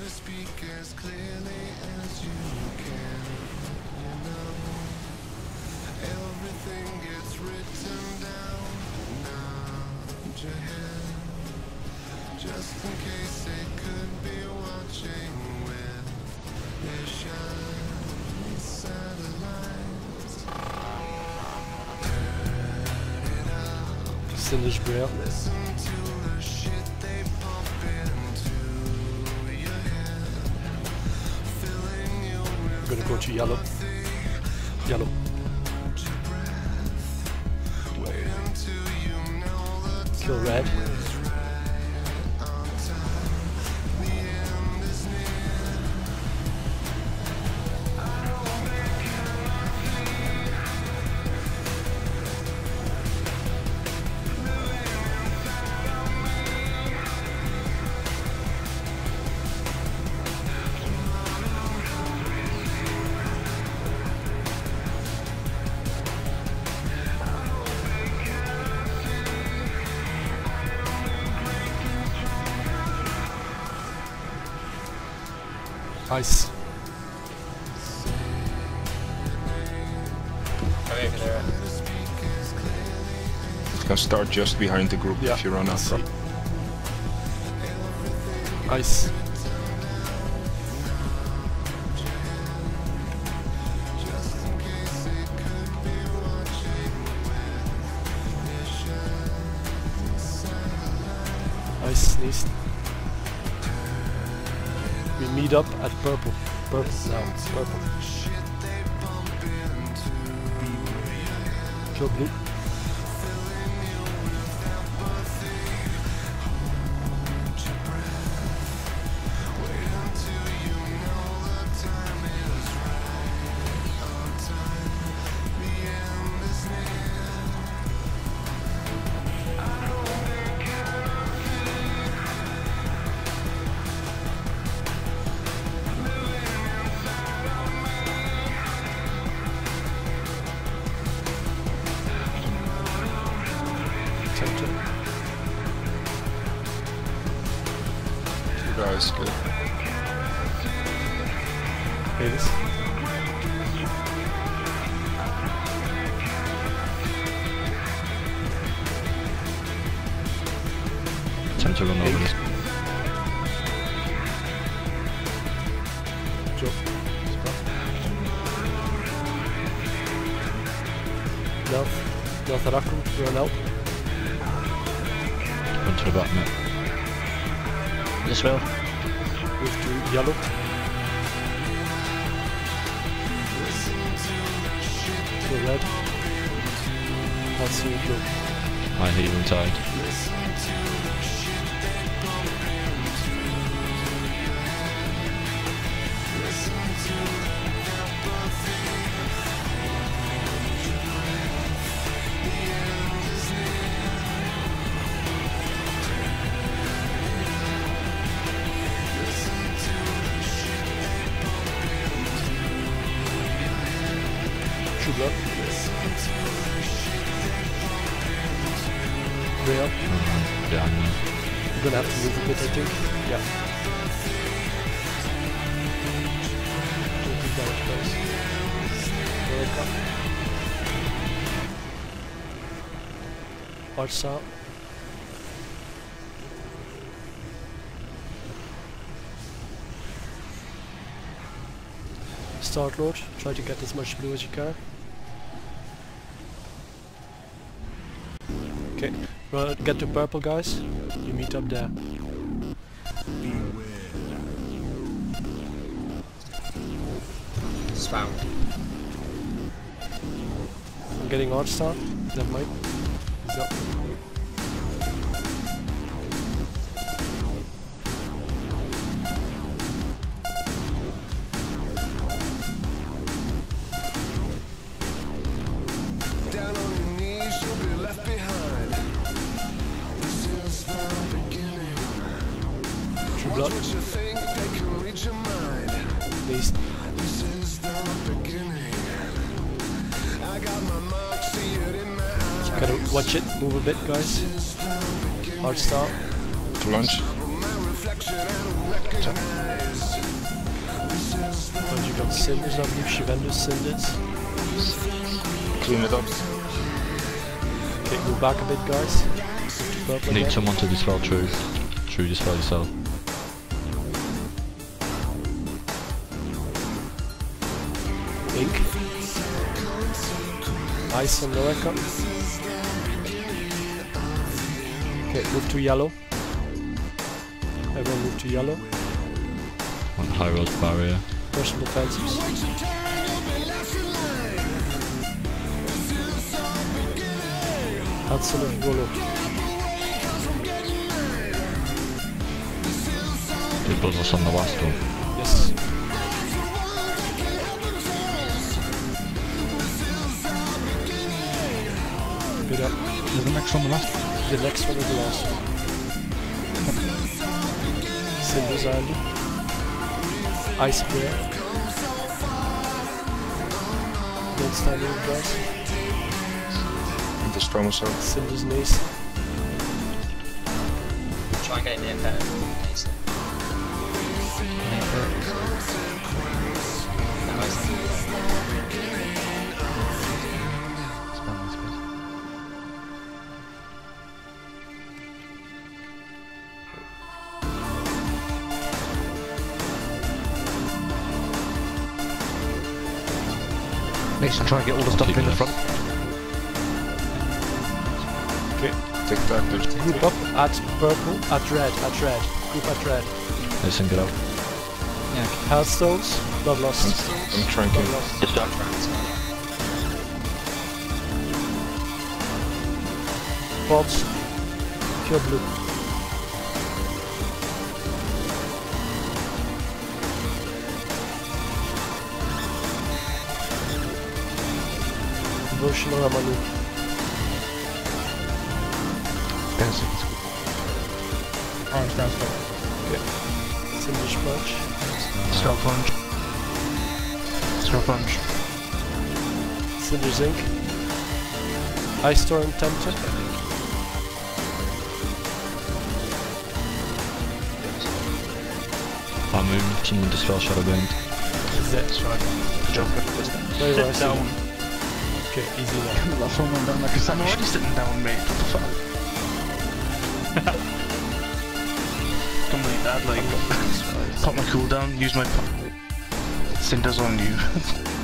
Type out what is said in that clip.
Just in case they could be watching with their shiny satellites. Turn it up. Cylinder sprayer. Listen to the shit they pump into your head. Filling you with I'm gonna go to yellow. Yellow. wait until you know the Kill red. Ice. It can start just behind the group if you run out. Ice. Ice sneezed. We meet up at purple. Purple now. Purple. Kill blue. Guys, good. Davis. Time to run over this. Joe. North. North Arakum. Run out. Run to the bottom now. This will. Move to yellow. To red. I'll see you blue. My healing tide. Blood. Way up. Yeah, I know. You're gonna have to move a bit, I think. Yeah. Don't think that was close. Wake up. Arsa. Start load. Try to get as much blue as you can. Okay, well, get to purple, guys. You meet up there. It's found. I'm getting Art Star. Never mind. He's up. Blood. Please. Gotta watch it, move a bit, guys. Hard start. To launch. Cinders on you, Shivandu cinders. Clean it up. Okay, move back a bit, guys. Purple Need again. someone to dispel True. True, dispel yourself. Ink. Ice and Loeka. Okay, move to yellow. Everyone move to yellow. One high road barrier. Personal defensives. Hudson and Golo. It was us on the last one. Yes. Good up. Is the next one the last? The next one is the last one. Cinders Island. Ice Bear. Don't stand in guys. Destroy myself. Cinders Nace. Try and get in the impact. Next, try and get all the stuff in the front. Take that, there's Group up at purple, at red, at red. Group at red. Listen, get out. Healthstones, blood lost. I'm trying Blood to. lost. Dispel trance. Pods. Pure blue. Devotional Ramanu. Orange ground spell. Cinder Sponge. Spell plunge. Spell plunge. Cinder Zinc. Ice Storm Tempter. Our moon, someone dispel Shadowbane. That's right. Very well. Sit down. Okay, easy now. That phone went down like a sack. I'm already sitting down, mate. What the fuck? Complete that, like. Pop my cooldown, use my. Cinders on you.